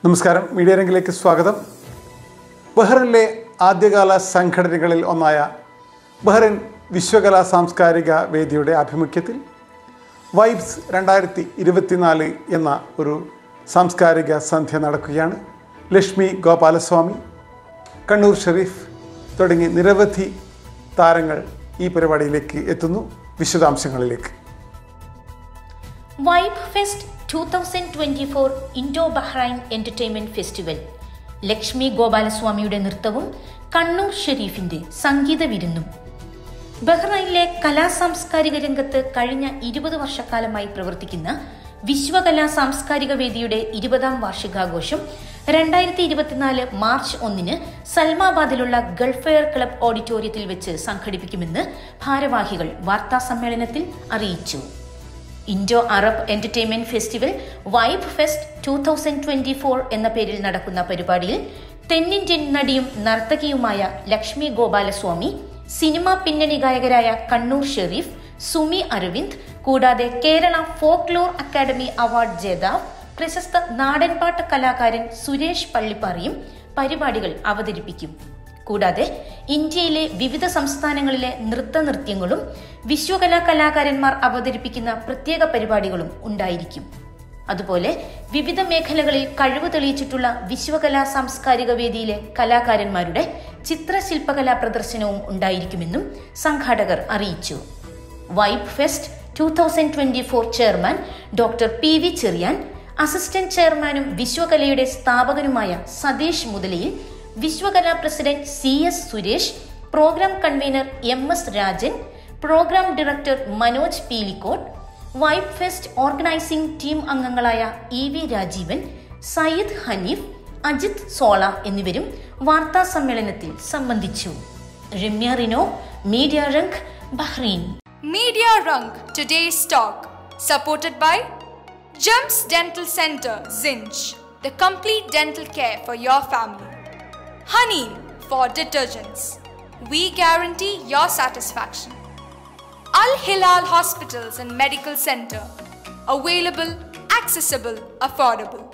നമസ്കാരം, മീഡിയ രംഗിലേക്ക് സ്വാഗതം. ബഹ്റിനിലെ ആദ്യകാല സംഘടനകളിൽ ഒന്നായ ബഹ്റിൻ വിശ്വകലാ സാംസ്കാരിക വേദിയുടെ ആഭിമുഖ്യത്തിൽ വൈബ്സ് 2024 എന്ന ഒരു സാംസ്കാരിക സന്ധ്യ നടക്കുകയാണ്. ലക്ഷ്മി ഗോപാലസ്വാമി, കണ്ണൂർ ഷെരീഫ് തുടങ്ങി നിരവധി താരങ്ങൾ ഈ പരിപാടിയിലേക്ക് എത്തുന്നു. വിശദാംശങ്ങളിലേക്ക്. Vibe fest 2024 Indo Bahrain entertainment festival. Lakshmi ഗോപാലസ്വാമിയുടെ നൃത്തവും കണ്ണൂർ ഷെരീഫിന്റെ സംഗീത വിരുന്നും. ബഹ്റൈനിലെ കലാ സാംസ്കാരിക രംഗത്ത് കഴിഞ്ഞ 20 വർഷക്കാലമായി പ്രവർത്തിക്കുന്ന വിശ്വകലാ സാംസ്കാരിക വേദിയുടെ 20ാം വാർഷികാഘോഷം 2024 മാർച്ച് 1 സൽമാബാദിലുള്ള ഗൾഫ് എയർ ക്ലബ് ഓഡിറ്റോറിയത്തിൽ വെച്ച് സംഘടിപ്പിക്കുമെന്ന് ഭാരവാഹികൾ വാർത്താസമ്മേളനത്തിൽ അറിയിച്ചു. Indo Arab entertainment festival vibe fest 2024 എന്ന പേരിൽ നടക്കുന്ന പരിപാടിയിൽ തെന്നിന്ത്യൻ നടിയും നർത്തകിയുമായ ലക്ഷ്മി ഗോപാലസ്വാമി, സിനിമാ പിന്നണി ഗായകരായ കണ്ണൂർ ഷെരീഫ്, സുമി അരവിന്ദ്, കൂടാതെ കേരള ഫോക്ലോർ അക്കാദമി അവാർഡ് ജേതാവ് പ്രശസ്ത നാടൻപാട്ട് കലാകാരൻ സുരേഷ് പള്ളിപ്പാറിയും പരിപാടികൾ അവതരിപ്പിക്കും. കൂടാതെ ഇന്ത്യയിലെ വിവിധ സംസ്ഥാനങ്ങളിലെ നൃത്യങ്ങളും വിശ്വകലാ കലാകാരന്മാർ അവതരിപ്പിക്കുന്ന പ്രത്യേക പരിപാടികളും ഉണ്ടായിരിക്കും. അതുപോലെ വിവിധ മേഖലകളിൽ കഴിവ് തെളിയിച്ചിട്ടുള്ള വിശ്വകലാ സാംസ്കാരിക വേദിയിലെ കലാകാരന്മാരുടെ ചിത്രശില്പകലാ പ്രദർശനവും ഉണ്ടായിരിക്കുമെന്നും സംഘാടകർ അറിയിച്ചു. Vibe fest 2024 chairman doctor PV Cherian, assistant ചെയർമാനും വിശ്വകലയുടെ സ്ഥാപകനുമായ Satheesh Muthalayil, Vishwakala president CS Suresh, programme convener MS Rajan, programme director Manoj Peelikode, vibe fest organising team അംഗങ്ങളായ EV രാജീവൻ, സയ്യിദ് ഹനീഫ്, അജിത് സോള എന്നിവരും വാർത്താ സമ്മേളനത്തിൽ സംബന്ധിച്ചു. Ramya Rino, media Rung, Bahrain. Media Rung, today's talk, supported by Gems Dental Center, Zinj, the complete dental care for your family. Honey for detergents, we guarantee your satisfaction. Al Hilal Hospitals and Medical Center, available, accessible, affordable.